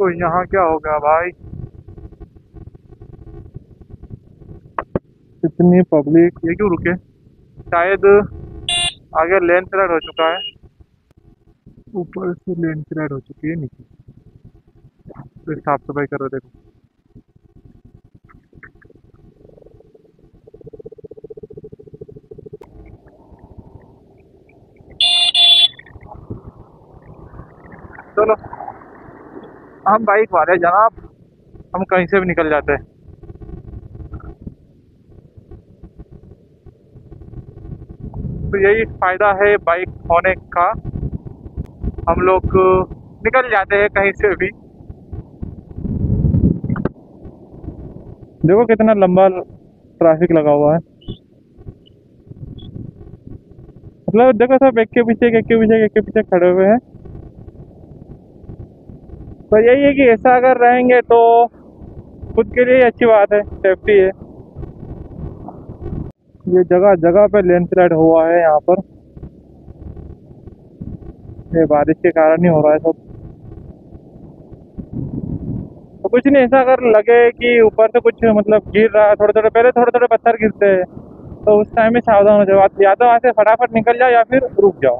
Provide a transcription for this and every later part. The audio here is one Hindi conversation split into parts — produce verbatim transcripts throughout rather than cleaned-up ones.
तो यहाँ क्या हो गया भाई, इतनी पब्लिक, ये क्यों रुके? शायद आगे लेन स्लाइड हो चुका है, ऊपर से लेन स्लाइड हो चुकी है नीचे, फिर साफ सफाई कर रहे थे। चलो, हम बाइक वाले जनाब, हम कहीं से भी निकल जाते हैं। तो यही फायदा है बाइक होने का, हम लोग निकल जाते हैं कहीं से भी। देखो कितना लंबा ट्रैफिक लगा हुआ है, मतलब देखो सब एक के पीछे एक के पीछे एक के पीछे खड़े हुए हैं। तो यही है कि ऐसा अगर रहेंगे तो खुद के लिए अच्छी बात है, सेफ्टी है। ये जगह जगह पे लैंडस्लाइड हुआ है यहाँ पर, ये बारिश के कारण ही हो रहा है सब। तो कुछ नहीं, ऐसा अगर लगे कि ऊपर से कुछ मतलब गिर रहा है, थोड़े थोड़े पहले थोड़े थोड़े पत्थर गिरते हैं, तो उस टाइम में सावधान हो जाओ, या तो वहाँ से फटाफट निकल जाओ या फिर रुक जाओ।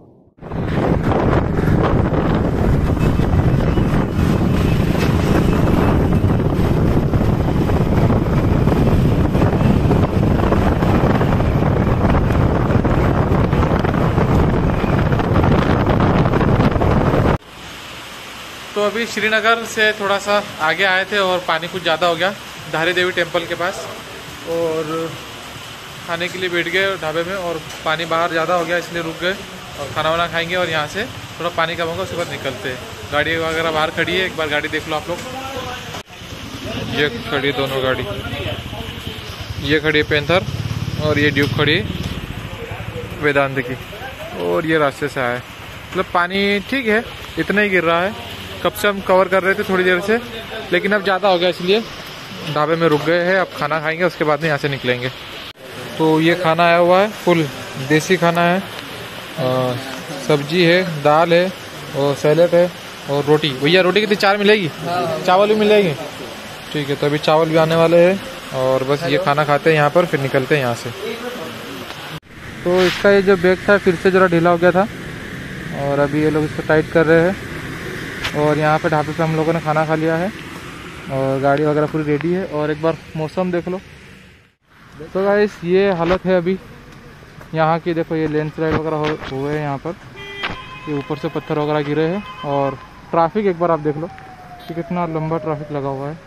तो अभी श्रीनगर से थोड़ा सा आगे आए थे और पानी कुछ ज़्यादा हो गया धारी देवी टेम्पल के पास, और खाने के लिए बैठ गए ढाबे में, और पानी बाहर ज़्यादा हो गया इसलिए रुक गए और खाना वाना खाएंगे, और यहाँ से थोड़ा पानी कम होगा उसके बाद निकलते हैं। गाड़ी वगैरह बाहर खड़ी है, एक बार गाड़ी देख लो आप लोग। ये खड़ी दोनों गाड़ी, ये खड़ी है पेंथर और ये ड्यूक खड़ी है वेदांत की, और ये रास्ते से आया। मतलब पानी ठीक है, इतना ही गिर रहा है। कब से हम कवर कर रहे थे थोड़ी देर से, लेकिन अब ज़्यादा हो गया इसलिए ढाबे में रुक गए हैं। अब खाना खाएंगे उसके बाद में यहाँ से निकलेंगे। तो ये खाना आया हुआ है, फुल देसी खाना है, और सब्जी है, दाल है और सैलेड है और रोटी। भैया रोटी कितनी, चार मिलेगी? चावल भी मिलेगी? ठीक है, तो अभी चावल भी आने वाले हैं, और बस ये खाना खाते हैं यहाँ पर, फिर निकलते हैं यहाँ से। तो इसका ये जो बैग था फिर से ज़रा ढीला हो गया था, और अभी ये लोग इसको टाइट कर रहे हैं। और यहाँ पे ढाबे पे हम लोगों ने खाना खा लिया है, और गाड़ी वगैरह पूरी रेडी है। और एक बार मौसम देख लो। तो गाइस ये हालत है अभी यहाँ की, देखो ये लैंडस्लाइड वगैरह हो हुए हैं यहाँ पर, ये ऊपर से पत्थर वगैरह गिरे हैं। और ट्रैफिक एक बार आप देख लो कि कितना लंबा ट्रैफिक लगा हुआ है।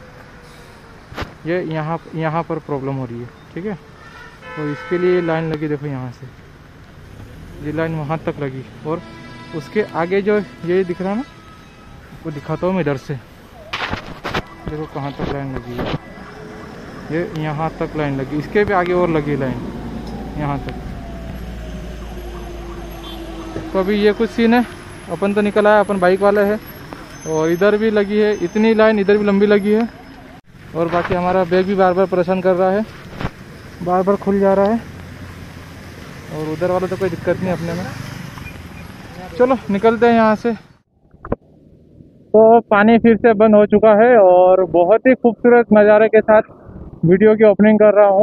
ये यहाँ यहाँ पर प्रॉब्लम हो रही है, ठीक है। तो इसके लिए लाइन लगी, देखो यहाँ से ये लाइन वहाँ तक लगी, और उसके आगे जो ये दिख रहा है ना, वो दिखाता हूँ मैं इधर से, देखो कहाँ तक लाइन लगी है। ये यहाँ तक लाइन लगी, इसके भी आगे और लगी लाइन यहाँ तक। तो अभी ये कुछ सीन है, अपन तो निकल आया, अपन बाइक वाले हैं, और इधर भी लगी है इतनी लाइन, इधर भी लंबी लगी है। और बाकी हमारा बैग भी बार बार परेशान कर रहा है, बार बार खुल जा रहा है, और उधर वाला तो कोई दिक्कत नहीं अपने में। चलो निकलते हैं यहाँ से। तो पानी फिर से बंद हो चुका है, और बहुत ही खूबसूरत नज़ारे के साथ वीडियो की ओपनिंग कर रहा हूँ।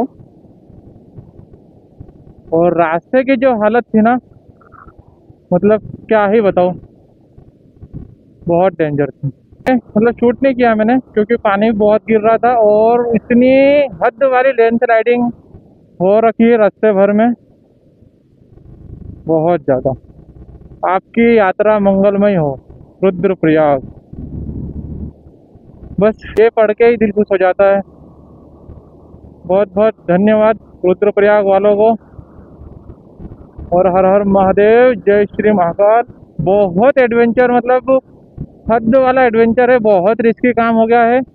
और रास्ते की जो हालत थी ना, मतलब क्या ही बताऊँ, बहुत डेंजर थी। मतलब शूट नहीं किया मैंने क्योंकि पानी भी बहुत गिर रहा था, और इतनी हद वाली लैंडस्लाइडिंग हो रखी है रास्ते भर में, बहुत ज़्यादा। आपकी यात्रा मंगलमय हो रुद्रप्रयाग, बस ये पढ़ के ही दिल खुश हो जाता है। बहुत बहुत धन्यवाद रुद्रप्रयाग वालों को, और हर हर महादेव, जय श्री महाकाल। बहुत एडवेंचर, मतलब हद वाला एडवेंचर है, बहुत रिस्की काम हो गया है।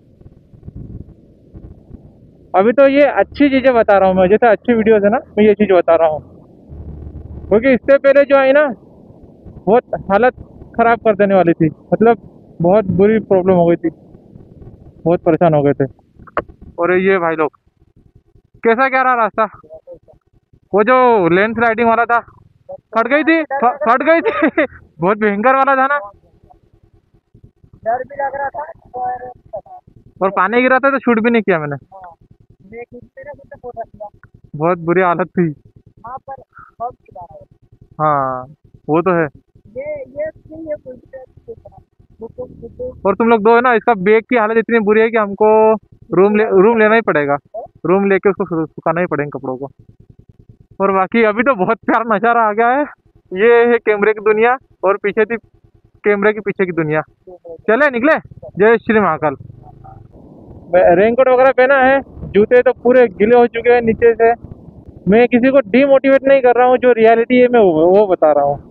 अभी तो ये अच्छी चीज़ें बता रहा हूँ मैं, जैसे अच्छी वीडियोस है ना, मैं ये चीज़ बता रहा हूँ, क्योंकि इससे पहले जो आई ना बहुत हालत ख़राब कर देने वाली थी, मतलब बहुत बुरी प्रॉब्लम हो गई थी, बहुत परेशान हो गए थे। और ये भाई लोग, कैसा क्या रहा रास्ता? वो जो लैंड स्लाइडिंग वाला था, फट गई थी, फट गई थी बहुत भयंकर वाला था ना। डर भी लग रहा था और और पानी गिरा था तो शूट भी नहीं किया मैंने। हाँ, लेकिन मेरे को तो बहुत अच्छा बहुत बुरी हालत थी। वहाँ पर बहुत सुधार है। हाँ, वो तो है। ये ये नहीं है कोई भी बुकिंग बुकिंग और तुम लोग दो है ना, इसका बैग की हालत इतनी बुरी है कि हमको रूम ले रूम लेना ही पड़ेगा। रूम लेके उसको सु- सुखाना ही पड़ेगा कपड़ों को। और बाकी अभी तो बहुत प्यारा नज़ारा आ गया है। ये है कैमरे की दुनिया, और पीछे थी कैमरे के पीछे की दुनिया। चले निकले। जय श्री महाकाल। रेनकोट वगैरह पहना है, जूते तो पूरे गीले हो चुके हैं नीचे से। मैं किसी को डीमोटिवेट नहीं कर रहा हूँ, जो रियलिटी है मैं वो, वो बता रहा हूँ।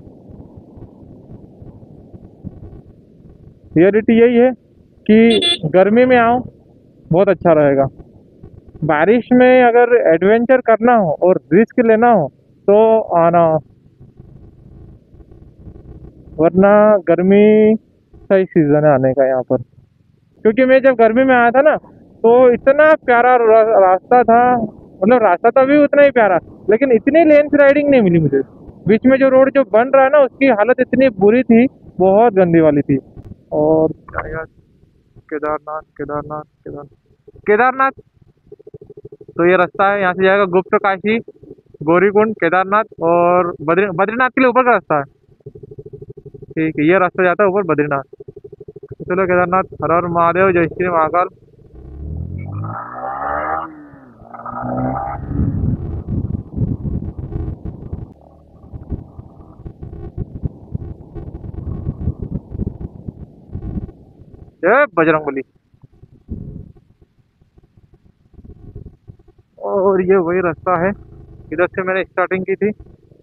रियलिटी यही है कि गर्मी में आओ बहुत अच्छा रहेगा। बारिश में अगर एडवेंचर करना हो और रिस्क लेना हो तो आना, वरना गर्मी सही सीजन है आने का यहाँ पर। क्योंकि मैं जब गर्मी में आया था ना, तो इतना प्यारा रा- रास्ता था। मतलब रास्ता तो अभी उतना ही प्यारा, लेकिन इतनी लेन स्लाइडिंग नहीं मिली मुझे। बीच में जो रोड जो बन रहा है ना, उसकी हालत इतनी बुरी थी, बहुत गंदी वाली थी। और क्या यार, केदारनाथ केदारनाथ केदारनाथ केदारनाथ। तो ये रास्ता है, यहाँ से जाएगा गुप्त काशी, गौरीकुंड, केदारनाथ और बद्री बद्रीनाथ के लिए ऊपर का रास्ता है। ठीक है, ये रास्ता जाता है ऊपर बद्रीनाथ। तो चलो केदारनाथ, हर हर महादेव, जय श्री महाकाल। जय बजरंगबली। और ये वही रास्ता है, इधर से मैंने स्टार्टिंग की थी।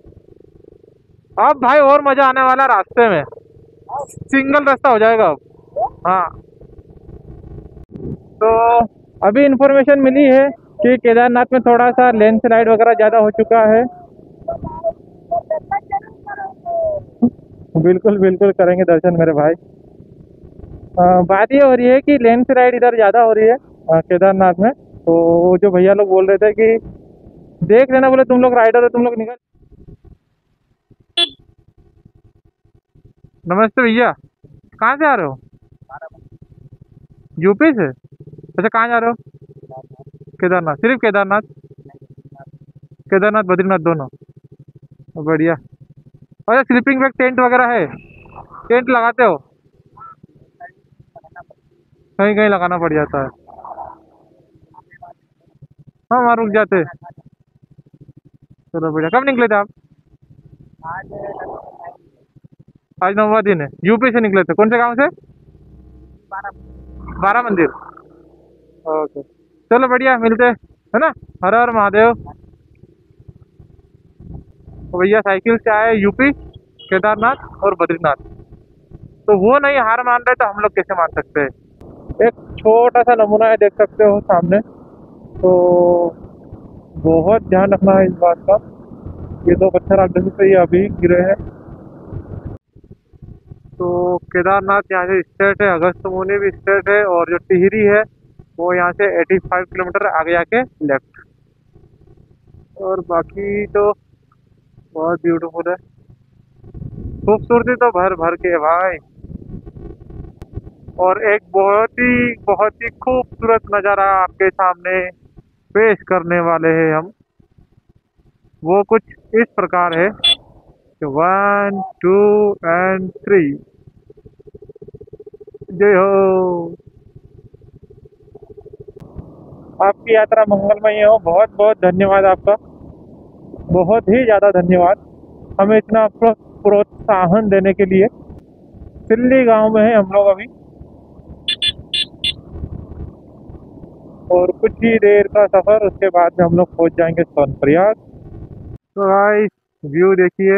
अब भाई और मजा आने वाला है रास्ते में। सिंगल रास्ता हो जाएगा अब। हाँ, तो अभी इंफॉर्मेशन मिली है कि केदारनाथ में थोड़ा सा लैंडस्लाइड वगैरह ज़्यादा हो चुका है। बिल्कुल बिल्कुल करेंगे दर्शन मेरे भाई। अ, बात ये हो रही है कि लैंडस्लाइड इधर ज़्यादा हो रही है अ, केदारनाथ में। तो वो जो भैया लोग बोल रहे थे कि देख लेना, बोले तुम लोग राइडर हो, तुम लोग निकल। नमस्ते भैया, कहाँ से आ रहे हो? यूपी से? अच्छा, कहाँ जा रहे हो? केदारनाथ? सिर्फ केदारनाथ? केदारनाथ बद्रीनाथ दोनों? बढ़िया। अच्छा, स्लीपिंग बैग टेंट वगैरह है? टेंट लगाते हो? कहीं कहीं लगाना पड़ जाता है। हाँ, वहाँ रुक जाते हैं। चलो बढ़िया। कब निकले थे आप? आज आज नौवा दिन है। यूपी से निकले थे? कौन से गांव से? बारह बारा मंदिर। ओके, चलो बढ़िया, मिलते हैं, है ना। हर हर महादेव। तो भैया साइकिल से आए यूपी, केदारनाथ और बद्रीनाथ। तो वो नहीं हार मान रहे, तो हम लोग कैसे मान सकते हैं। एक छोटा सा नमूना है, देख सकते हो सामने। तो बहुत ध्यान रखना है इस बात का। ये दो पत्थर आप देख सकते हैं, ये अभी गिरे हैं। तो केदारनाथ यहाँ से स्ट्रेट है, अगस्त मुनि भी स्ट्रेट है, और जो टिहरी है वो यहाँ से पचासी किलोमीटर आगे जाके लेफ्ट। और बाकी तो बहुत ब्यूटीफुल है। खूबसूरती तो भर भर के है भाई। और एक बहुत ही बहुत ही खूबसूरत नज़ारा आपके सामने पेश करने वाले हैं हम। वो कुछ इस प्रकार है कि वन टू एंड थ्री, जय हो। आपकी यात्रा मंगलमय हो। बहुत बहुत धन्यवाद आपका, बहुत ही ज़्यादा धन्यवाद हमें इतना प्रो- प्रोत्साहन देने के लिए। सिल्ली गांव में है हम लोग अभी, और कुछ ही देर का सफ़र, उसके बाद में हम लोग पहुंच जाएंगे सोनप्रयाग। तो भाई व्यू देखिए,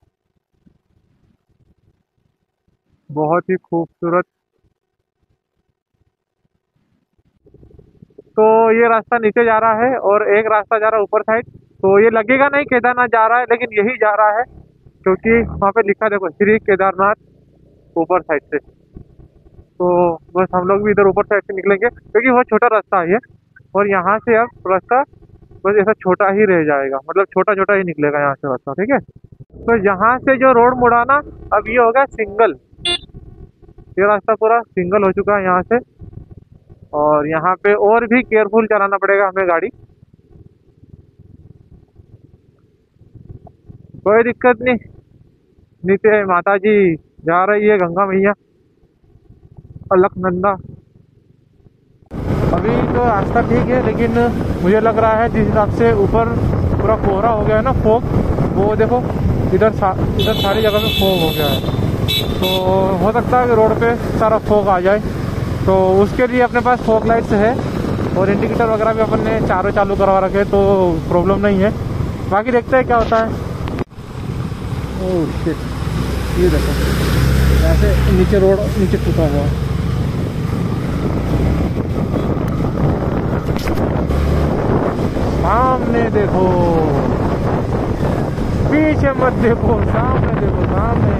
बहुत ही खूबसूरत। तो ये रास्ता नीचे जा रहा है और एक रास्ता जा रहा है ऊपर साइड। तो ये लगेगा नहीं केदारनाथ जा रहा है, लेकिन यही जा रहा है, क्योंकि वहाँ पे लिखा देखो, श्री केदारनाथ ऊपर साइड से। तो बस हम लोग भी इधर ऊपर साइड से निकलेंगे, क्योंकि वो छोटा रास्ता है ये। और यहाँ से अब रास्ता बस ऐसा छोटा ही रह जाएगा, मतलब छोटा छोटा ही निकलेगा यहाँ से रास्ता, ठीक है। तो यहाँ से जो रोड मुड़ा ना, अब ये होगा सिंगल। ये रास्ता पूरा सिंगल हो चुका है यहाँ से। और यहाँ पे और भी केयरफुल चलाना पड़ेगा हमें गाड़ी। कोई दिक्कत नहीं, नीचे माता जी जा रही है, गंगा मैया अलकनंदा। अभी तो रास्ता ठीक है, लेकिन मुझे लग रहा है जिस हिसाब से ऊपर पूरा कोहरा हो गया है ना, फोग, वो देखो इधर सा, इधर सारी जगह में फोग हो गया है। तो हो सकता है कि रोड पे सारा फोग आ जाए, तो उसके लिए अपने पास फोग लाइट्स है और इंडिकेटर वगैरह भी अपन ने चारों चालू करवा रखे, तो प्रॉब्लम नहीं है। बाकी देखते हैं क्या होता है। ओह शिट, ये देखो ऐसे नीचे रोड नीचे टूटा हुआ है। सामने देखो, पीछे मत देखो, सामने देखो, सामने।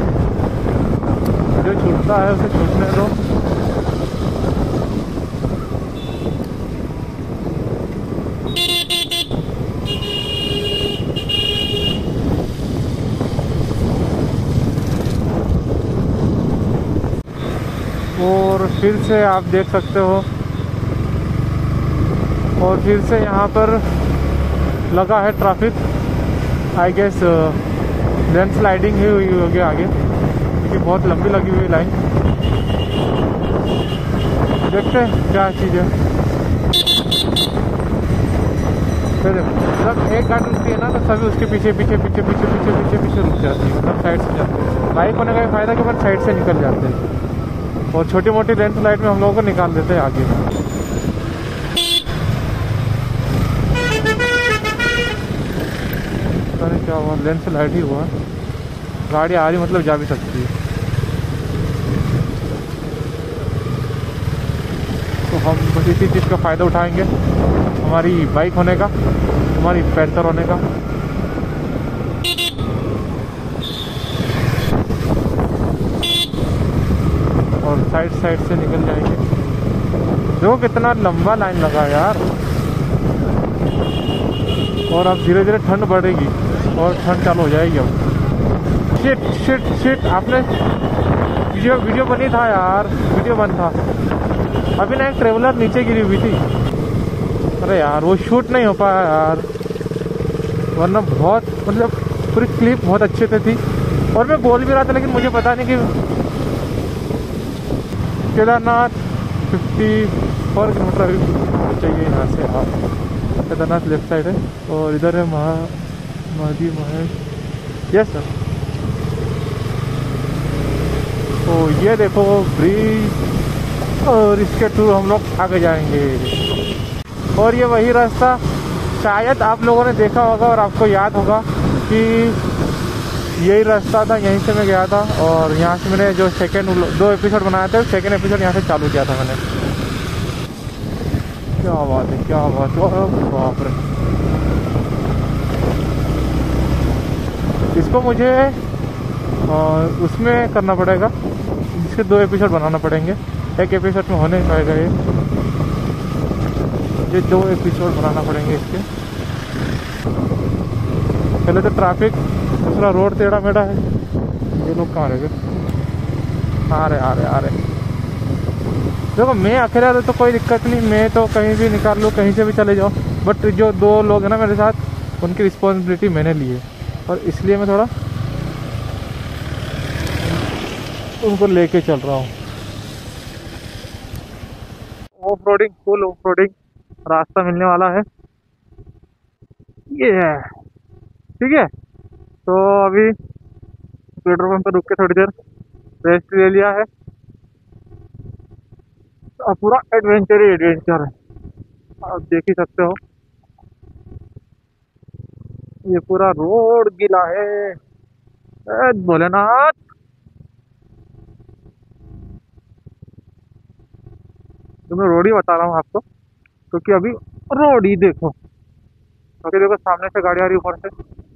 जो छूटता है उसे छूटने दो। और फिर से आप देख सकते हो, और फिर से यहाँ पर लगा है traffic. I guess land sliding ही हुई होगी आगे, क्योंकि बहुत लंबी लगी हुई लाइन। देखते हैं क्या चीज़ है। जब एक गाड़ी रुकती है ना, तो सभी उसके पीछे पीछे पीछे पीछे पीछे पीछे पीछे रुक जाती है, मतलब साइड से जाते हैं। बाइक होने का ये फायदा कि अपन साइड से निकल जाते हैं और छोटी मोटी लैंड स्लाइड में हम लोगों को निकाल देते हैं आगे। पता नहीं क्या हुआ, लैंड स्लाइड ही हुआ। गाड़ी आ रही मतलब जा भी सकती है। तो हम बस इसी चीज़ का फ़ायदा उठाएंगे, हमारी बाइक होने का, हमारी पैंथर होने का। और साइड साइड से निकल जाएंगे। देखो कितना लंबा लाइन लगा है यार। और अब धीरे धीरे ठंड बढ़ेगी और ठंड चालू हो जाएगी अब। शिट शिट शिट, आपने वीडियो वीडियो बनी था यार, वीडियो बन था। अभी ना एक ट्रेवलर नीचे गिरी हुई थी। अरे यार वो शूट नहीं हो पाया यार, वरना बहुत मतलब पूरी क्लिप बहुत अच्छे से थी। और मैं बोल भी रहा था, लेकिन मुझे पता नहीं कि केदारनाथ चौवन किलोमीटर अभी चाहिए यहाँ से। हाँ, केदारनाथ लेफ्ट साइड है और इधर है महा महदी महेश। Yes sir. तो ये देखो ब्रिज, और इसके थ्रू हम लोग आगे जाएंगे। और ये वही रास्ता शायद आप लोगों ने देखा होगा और आपको याद होगा कि यही रास्ता था, यहीं से मैं गया था। और यहाँ से मैंने जो सेकंड दो एपिसोड बनाया था, सेकंड एपिसोड यहाँ से चालू किया था मैंने। क्या बात है, क्या बात है, बाप रे। इसको मुझे आ, उसमें करना पड़ेगा, इसके दो एपिसोड बनाना पड़ेंगे। एक एपिसोड में होने पाएगा ये ये दो एपिसोड बनाना पड़ेंगे इसके। पहले तो ट्रैफिक, दूसरा रोड टेढ़ा मेढ़ा है। ये लोग कहाँ रह गए? आ रहे आ रहे आ रहे। देखो मैं अकेला तो, तो कोई दिक्कत नहीं, मैं तो कहीं भी निकाल लूँ, कहीं से भी चले जाओ। बट जो दो लोग हैं ना मेरे साथ, उनकी रिस्पॉन्सिबिलिटी मैंने ली है, और इसलिए मैं थोड़ा उनको लेके चल रहा हूँ। Off roading, full off roading रास्ता मिलने वाला है ये है, ठीक है। तो अभी पेट्रोल पंप पर रुक के थोड़ी देर रेस्ट ले लिया है। अब पूरा एडवेंचर ही एडवेंचर है, आप देख ही सकते हो। ये पूरा रोड गीला है। ए भोलेनाथ, तो मैं रोड ही बता रहा हूँ आपको, क्योंकि अभी रोड ही देखो। क्योंकि देखो सामने से गाड़ी आ रही है ऊपर से,